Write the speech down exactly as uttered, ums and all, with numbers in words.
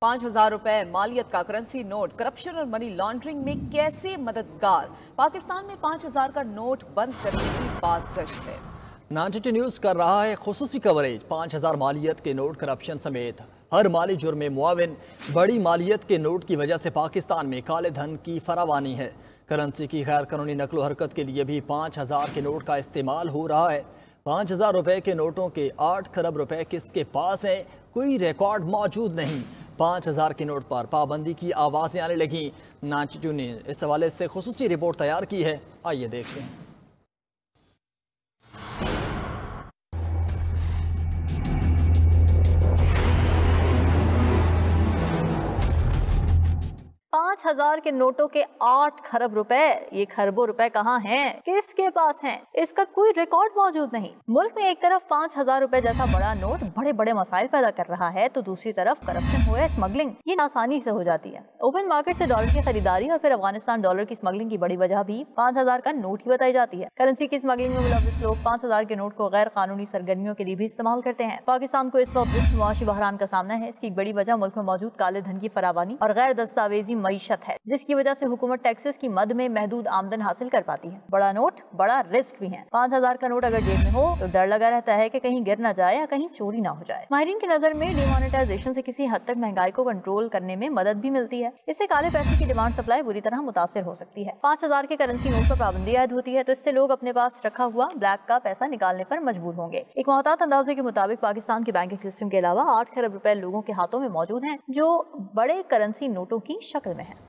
पाँच हजार रुपए मालियत का करेंसी नोट करप्शन और मनी लॉन्ड्रिंग में कैसे मददगार। पाकिस्तान में पाँच हजार का नोट बंद करने की बाज़गश्त है। नाइनटी न्यूज कर रहा है खुसूसी कवरेज। पाँच हजार मालियत के नोट करप्शन समेत हर माली जुर्म में मुआविन। बड़ी मालियत के नोट की वजह से पाकिस्तान में काले धन की फरावानी है। करेंसी की गैर कानूनी नकलो हरकत के लिए भी पाँच हजार के नोट का इस्तेमाल हो रहा है। पाँच हजार रुपए के नोटों के आठ खरब रुपए किसके पास है, कोई रिकॉर्ड मौजूद नहीं। पाँच हजार के नोट पर पाबंदी की आवाज़ें आने लगी। नाइनटी ने इस हवाले से खुसूसी रिपोर्ट तैयार की है, आइए देखते हैं। पाँच हजार के नोटों के आठ खरब रुपए, ये खरबों रुपए कहाँ हैं, किसके पास हैं, इसका कोई रिकॉर्ड मौजूद नहीं। मुल्क में एक तरफ पाँच हजार रुपए जैसा बड़ा नोट बड़े बड़े मसाइल पैदा कर रहा है, तो दूसरी तरफ करप्शन हुआ, स्मगलिंग ये आसानी से हो जाती है। ओपन मार्केट से डॉलर की खरीदारी और फिर अफगानिस्तान डॉलर की स्मगलिंग की बड़ी वजह भी पाँच हजार का नोट ही बताई जाती है। करेंसी की स्मगलिंग में मुलविस लोग पाँच हजार के नोट को गैर कानूनी सरगर्मियों के लिए भी इस्तेमाल करते हैं। पाकिस्तान को इस वक्त जिस मुआशी बहरान का सामना है, इसकी बड़ी वजह मुल्क में मौजूद काले धन की फरावानी और गैर दस्तावेजी मईशत है, जिसकी वजह से हुकूमत टैक्सेस की मद में महदूद आमदन हासिल कर पाती है। बड़ा नोट बड़ा रिस्क भी है। पाँच हजार का नोट अगर जेब में हो तो डर लगा रहता है कि कहीं गिर ना जाए या कहीं चोरी ना हो जाए। माहिरीन की नजर में डिमोनेटाइजेशन से किसी हद तक महंगाई को कंट्रोल करने में मदद भी मिलती है। इससे काले पैसे की डिमांड सप्लाई बुरी तरह मुतासिर हो सकती है। पाँच हजार के करेंसी नोट पर पाबंदी आयद होती है तो इससे लोग अपने पास रखा हुआ ब्लैक का पैसा निकालने पर मजबूर होंगे। एक मोहतात अंदाजे के मुताबिक पाकिस्तान के बैंकिंग सिस्टम के अलावा आठ खरब रुपए लोगों के हाथों में मौजूद हैं, जो बड़े करेंसी नोटों की शक्ल में है।